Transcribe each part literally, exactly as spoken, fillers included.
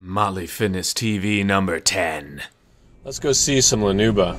Motley Fitness T V number ten. Let's go see some Nouba.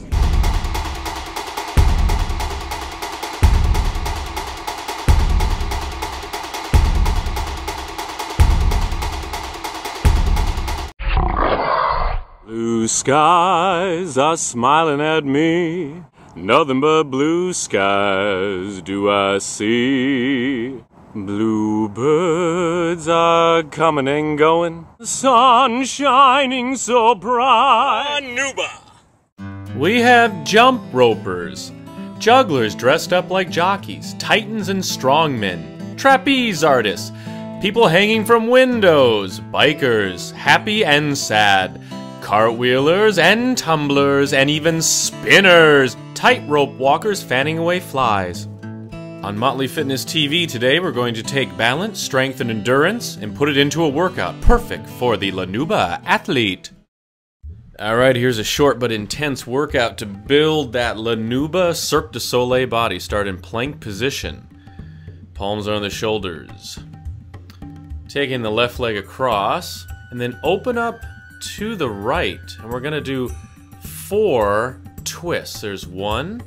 Blue skies are smiling at me. Nothing but blue skies do I see. Bluebirds are coming and going. The sun shining so bright. Nouba. We have jump ropers, jugglers dressed up like jockeys, titans and strongmen, trapeze artists, people hanging from windows, bikers, happy and sad, cartwheelers and tumblers, and even spinners, tightrope walkers fanning away flies. On Motley Fitness T V today, we're going to take balance, strength, and endurance and put it into a workout perfect for the Nouba athlete. Alright, here's a short but intense workout to build that Nouba Cirque du Soleil body. Start in plank position. Palms are on the shoulders. Taking the left leg across, and then open up to the right. And we're going to do four twists. There's one.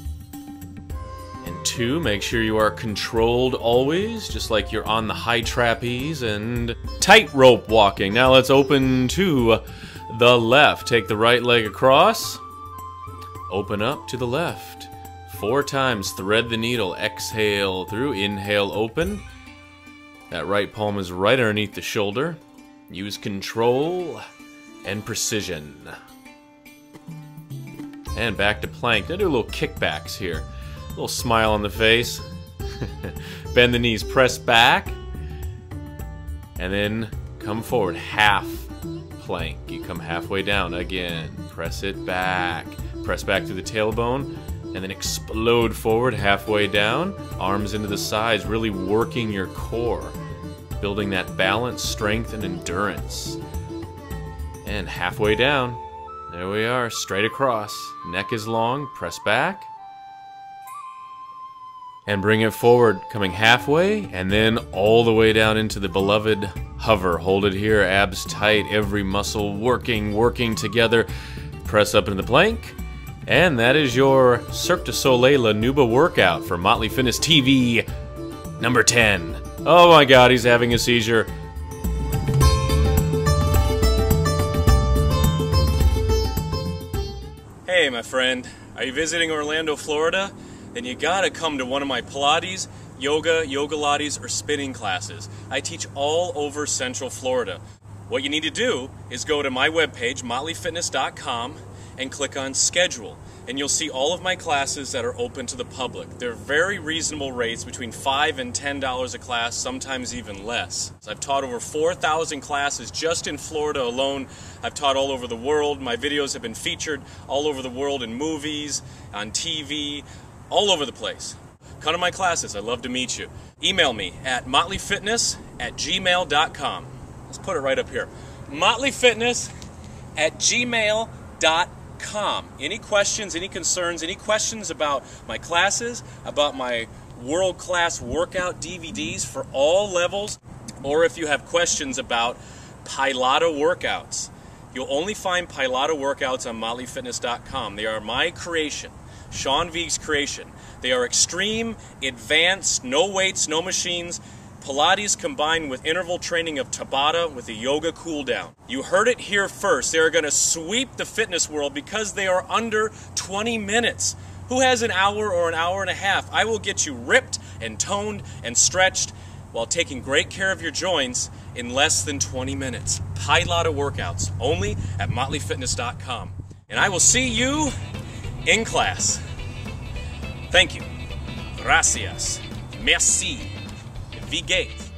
Two, make sure you are controlled always, just like you're on the high trapeze, and tightrope walking. Now let's open to the left. Take the right leg across, open up to the left. Four times, thread the needle, exhale through, inhale, open. That right palm is right underneath the shoulder. Use control and precision. And back to plank. Now do a little kickbacks here. A little smile on the face. Bend the knees, press back. And then come forward, half plank. You come halfway down again. Press it back. Press back to the tailbone. And then explode forward, halfway down. Arms into the sides, really working your core. Building that balance, strength, and endurance. And halfway down. There we are, straight across. Neck is long, press back. And bring it forward, coming halfway, and then all the way down into the beloved hover. Hold it here, abs tight, every muscle working, working together. Press up into the plank. And that is your Cirque du Soleil Nouba workout for Motley Fitness T V number ten. Oh my god, he's having a seizure. Hey, my friend. Are you visiting Orlando, Florida? Then you gotta come to one of my Pilates, yoga, yoga lattes, or spinning classes. I teach all over Central Florida. What you need to do is go to my webpage, motley fitness dot com, and click on schedule. And you'll see all of my classes that are open to the public. They're very reasonable rates, between five and ten dollars a class, sometimes even less. I've taught over four thousand classes just in Florida alone. I've taught all over the world. My videos have been featured all over the world in movies, on T V, all over the place. Come to my classes. I'd love to meet you. Email me at motley fitness at gmail dot com. Let's put it right up here. motley fitness at gmail dot com. Any questions, any concerns, any questions about my classes, about my world-class workout D V Ds for all levels, or if you have questions about Pilata workouts. You'll only find Pilata workouts on motley fitness dot com. They are my creation. Sean Vigue's creation. They are extreme, advanced, no weights, no machines, Pilates combined with interval training of Tabata with a yoga cool down. You heard it here first. They are going to sweep the fitness world because they are under twenty minutes. Who has an hour or an hour and a half? I will get you ripped and toned and stretched while taking great care of your joints in less than twenty minutes. Pilata workouts, only at motley fitness dot com. And I will see you in class. Thank you. Gracias. Merci. Vigue.